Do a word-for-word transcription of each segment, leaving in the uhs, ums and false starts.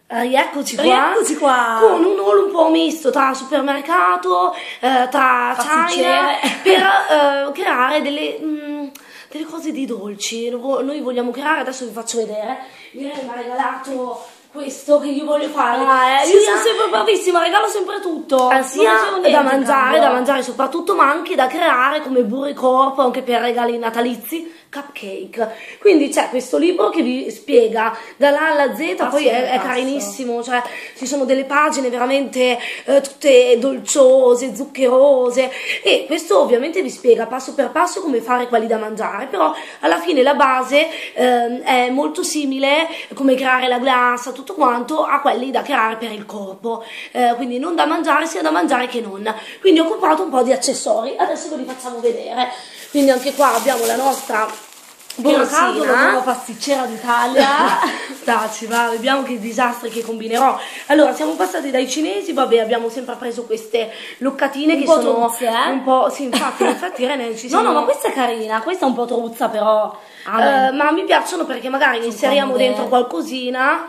Rieccoci qua, Rieccoci qua con un haul un po' misto tra supermercato, eh, tra China, per eh, creare delle, mh, delle cose di dolci. Noi vogliamo creare, adesso vi faccio vedere. Irene mi ha regalato questo che io voglio fare. Ah, eh, sia, io sono sempre bravissima, regalo sempre tutto. Eh, sia niente, da mangiare, cambio. da mangiare soprattutto, ma anche da creare come burricorpo, anche per regali natalizi, cupcake. Quindi c'è questo libro che vi spiega dall'A alla Z, Ah, poi sì, è, è passo. carinissimo, cioè ci sono delle pagine veramente eh, tutte dolciose, zuccherose, e questo ovviamente vi spiega passo per passo come fare quelli da mangiare, però alla fine la base eh, è molto simile, come creare la glassa, tutto quanto, a quelli da creare per il corpo, eh, quindi non da mangiare sia da mangiare che non. Quindi ho comprato un po' di accessori, adesso ve li facciamo vedere. Quindi anche qua abbiamo la nostra Borsina, la nuova borsina, pasticcera d'Italia. taci, va, vediamo che disastri che combinerò. Allora, siamo passati dai cinesi, vabbè, abbiamo sempre preso queste loccatine Un che po' sono truzze, eh? un po', sì, infatti, infatti Irene ci No, siamo... no, ma questa è carina, questa è un po' truzza però. Eh, ma mi piacciono perché magari inseriamo comode. dentro qualcosina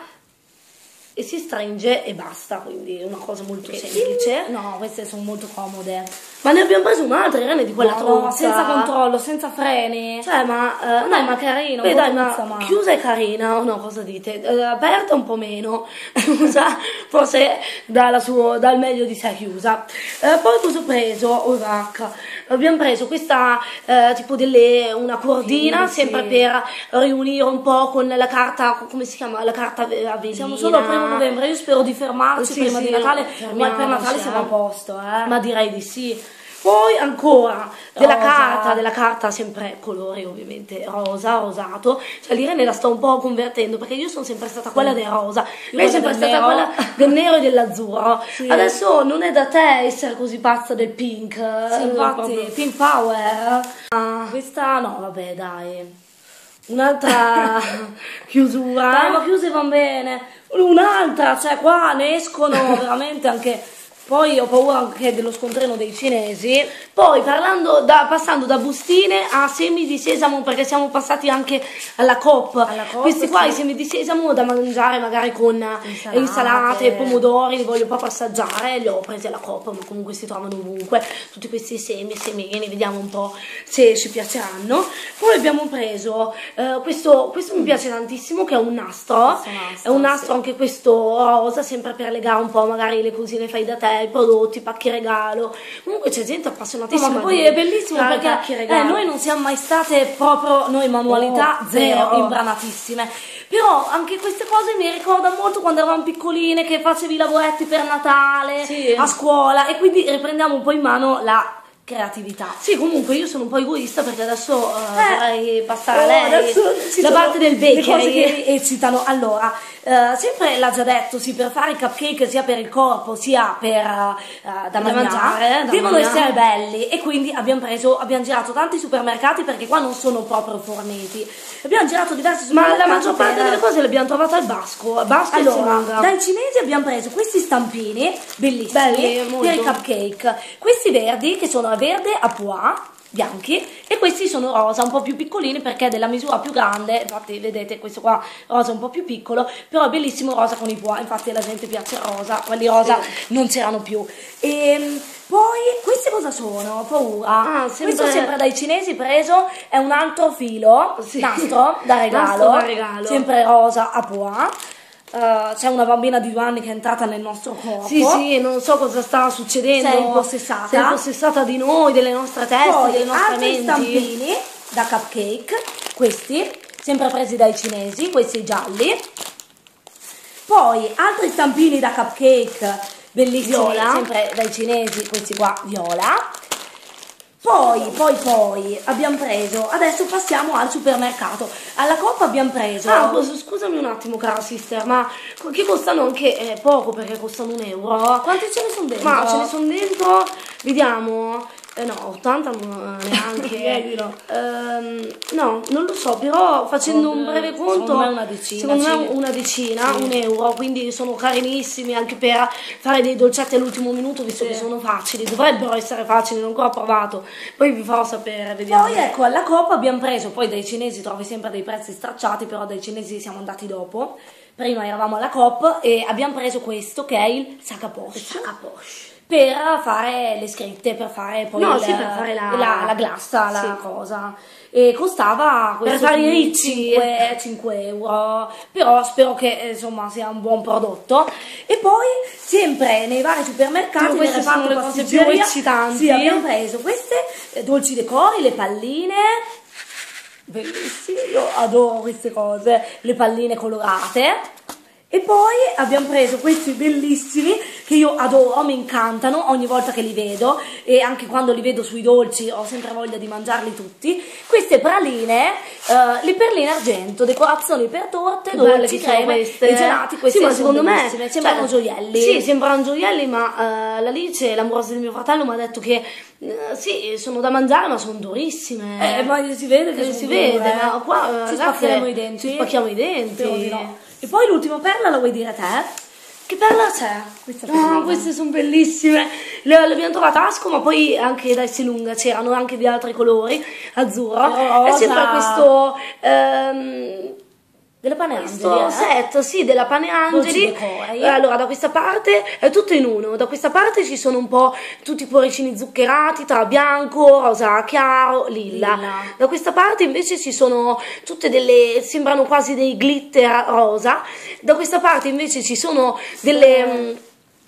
e si stringe e basta, quindi è una cosa molto semplice. No, queste sono molto comode. Ma ne abbiamo preso un'altra, Irene, di quella No, truzza. no, senza controllo, senza freni. Cioè, ma... eh, Dai, ma carino, beh, un po' dai, ma truzza, ma... chiusa è carina, o no, cosa dite? Eh, aperta un po' meno, chiusa forse dà, la suo, dà il meglio di sé chiusa. Eh, poi cosa ho preso? Oh, vacca. Abbiamo preso questa, eh, tipo delle, una cordina, Sì, sempre sì. per riunire un po' con la carta, come si chiama? La carta avellina. Siamo solo al primo novembre, io spero di fermarci Sì, prima sì, di Natale, fermiamoci, ma per Natale eh. siamo a posto, eh. Ma direi di sì. Poi ancora della Rosa. carta, della carta sempre colore ovviamente rosa, rosato. Cioè l'Irene la sto un po' convertendo perché io sono sempre stata quella del rosa, lei è sempre del stata nero. quella del nero e dell'azzurro. Sì. Adesso non è da te essere così pazza del pink. Sì, eh, infatti, proprio. Pink Power. Ah, Questa no, vabbè, dai. un'altra chiusura. Dai, ma chiuse van bene. Un'altra, cioè qua ne escono veramente anche... Poi ho paura anche dello scontrino dei cinesi. Poi parlando da, passando da bustine a semi di sesamo, perché siamo passati anche alla Coop. Alla Coop, Questi qua, sì. i semi di sesamo da mangiare magari con Insalate. insalate, pomodori, li voglio proprio assaggiare, li ho presi alla Coop, ma comunque si trovano ovunque. Tutti questi semi, semini, vediamo un po' se ci piaceranno. Poi abbiamo preso eh, questo, questo mi piace tantissimo, che è un nastro. Questo nastro, È un nastro sì. anche questo rosa, sempre per legare un po' magari le cosine fai da te, i prodotti, pacchi regalo. Comunque c'è gente No, appassionatissima. ma poi di è bellissimo fare perché pacchi eh, regalo. noi non siamo mai state proprio, noi manualità Oh, zero, zero. imbranatissime. Però anche queste cose mi ricordano molto quando eravamo piccoline, che facevi i lavoretti per Natale, Sì. a scuola, e quindi riprendiamo un po' in mano la creatività. Sì, comunque io sono un po' egoista perché adesso eh, Eh, vorrei passare oh, a lei adesso ci la sono parte del le cose bakery. che mi eccitano. Allora, eh, sempre l'ha già detto, sì, per fare i cupcake sia per il corpo sia per eh, da, Da mangiare, mangiare, da devono mangiare. essere belli, e quindi abbiamo preso, abbiamo girato tanti supermercati perché qua non sono proprio forniti. Abbiamo girato diversi Ma supermercati. la maggior parte per- delle cose le abbiamo trovate al Basco, al Basco e allora, Simanga. dai cinesi abbiamo preso questi stampini bellissimi Belli, molto. per i cupcake. Questi verdi, che sono a verde a pois, bianchi, e questi sono rosa, un po' più piccolini perché è della misura più grande. Infatti vedete questo qua rosa un po' più piccolo, però è bellissimo rosa con i pois. Infatti alla gente piace il rosa, quelli rosa non c'erano più. E poi questi cosa sono? Ho paura. Ah, sempre- Questo sempre dai cinesi preso, è un altro filo, Sì. nastro da regalo, Nastro da regalo. sempre rosa a pois. Uh, c'è una bambina di due anni che è entrata nel nostro corpo. Sì, sì, non so cosa sta succedendo. Sei impossessata. Sei impossessata di noi, delle nostre teste, Poi delle nostre altri menti. stampini da cupcake, questi sempre presi dai cinesi, questi gialli. Poi altri stampini da cupcake bellissimi, Viola. sempre dai cinesi, questi qua viola. Poi, poi, poi abbiamo preso, adesso passiamo al supermercato. Alla Coop abbiamo preso. Ah, cos- scusami un attimo, cara sister, ma co- che costano anche eh, poco, perché costano un euro. Quanti ce ne sono dentro? Ma ce ne sono dentro, vediamo. Eh no, ottanta non, eh, neanche. Chiedilo. Ehm, no, non lo so, però facendo un breve conto, Secondo me una decina, secondo me sì. una decina, Sì. un euro, quindi sono carinissimi anche per fare dei dolcetti all'ultimo minuto, visto Sì. che sono facili, dovrebbero essere facili, non ho ancora provato, poi vi farò sapere, vediamo. Poi ecco, alla Coop abbiamo preso, poi dai cinesi trovi sempre dei prezzi stracciati, però dai cinesi siamo andati dopo, prima eravamo alla Coop e abbiamo preso questo che è il sac à poche. Sac à poche. Per fare le scritte, per fare poi no, il, sì, per fare la, la, la glassa, la sì. cosa. E costava per fare i ricci cinque euro, però spero che insomma sia un buon prodotto. E poi sempre nei vari supermercati, queste sono le cose più eccitanti. Sì, abbiamo preso queste eh, dolci decori, le palline. Bellissime, io adoro queste cose, le palline colorate. E poi abbiamo preso questi bellissimi che io adoro, mi incantano ogni volta che li vedo, e anche quando li vedo sui dolci ho sempre voglia di mangiarli tutti. Queste praline, uh, le perline argento, decorazioni per torte, dolci, creme e gelati. Queste sì, ma secondo me sembrano cioè, gioielli. Sì, sembrano gioielli, ma uh, l'Alice, l'amorosa del mio fratello, mi ha detto che uh, sì, sono da mangiare, ma sono durissime. Eh, ma si vede che eh, si vede, eh. ma qua uh, ci spaccheremo i denti. Ci spacchiamo i denti. No. E poi l'ultima perla la vuoi dire te? Che perla c'è? Questa no, queste sono bellissime. Le, le abbiamo trovate a Asco, ma poi anche da Esselunga c'erano anche di altri colori, azzurro. Rosa. È sempre questo ehm, della Pane questo Angeli, eh? set, sì, della Pane Angeli. Allora, da questa parte è tutto in uno. Da questa parte ci sono un po' tutti i cuoricini zuccherati tra bianco, rosa chiaro, lilla. lilla. Da questa parte invece ci sono tutte delle, sembrano quasi dei glitter rosa. Da questa parte invece ci sono delle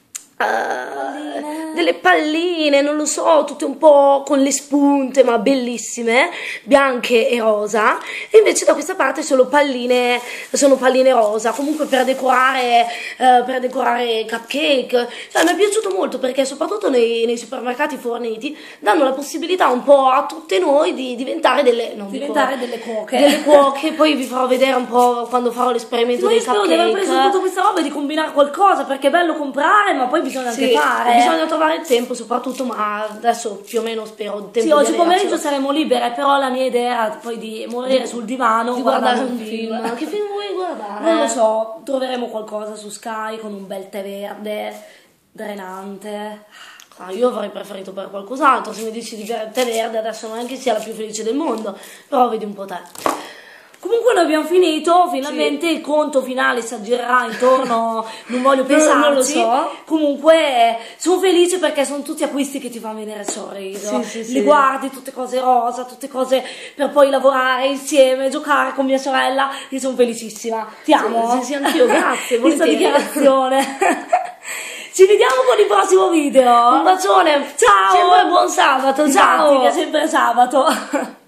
Uh, delle palline, non lo so, tutte un po' con le spunte, ma bellissime, bianche e rosa. E invece da questa parte solo palline, sono palline rosa, comunque per decorare, uh, per decorare cupcake. Cioè, mi è piaciuto molto perché soprattutto nei, nei supermercati forniti danno la possibilità un po' a tutte noi di diventare delle, non diventare dico, delle cuoche. Delle cuoche. Poi vi farò vedere un po' quando farò l'esperimento dei cupcake. Io spero di aver preso tutta questa roba e di combinare qualcosa, perché è bello comprare, ma poi bisogna sì, anche fare. Bisogna trovare il tempo soprattutto, ma adesso più o meno spero il tempo. Sì, oggi pomeriggio saremo libere, però la mia idea è poi di morire sul divano, di guardare, guardare un film. film. Che film vuoi guardare? Non lo so, troveremo qualcosa su Sky con un bel tè verde, drenante. Ah, io avrei preferito per qualcos'altro, se mi dici di bere il tè verde adesso non è che sia la più felice del mondo, però vedi un po' te. Comunque noi abbiamo finito, finalmente sì. Il conto finale si aggirerà intorno, non voglio pensarci, non lo so. Comunque sono felice perché sono tutti acquisti che ti fanno venire il sorriso, sì, sì, li sì. guardi, tutte cose rosa, tutte cose per poi lavorare insieme, giocare con mia sorella, io sono felicissima, ti amo. Sì, sì, sì, anch'io, grazie, questa dichiarazione. Ci vediamo con il prossimo video. Un bacione, ciao, sempre buon sabato, ciao. Grazie, che è sempre sabato.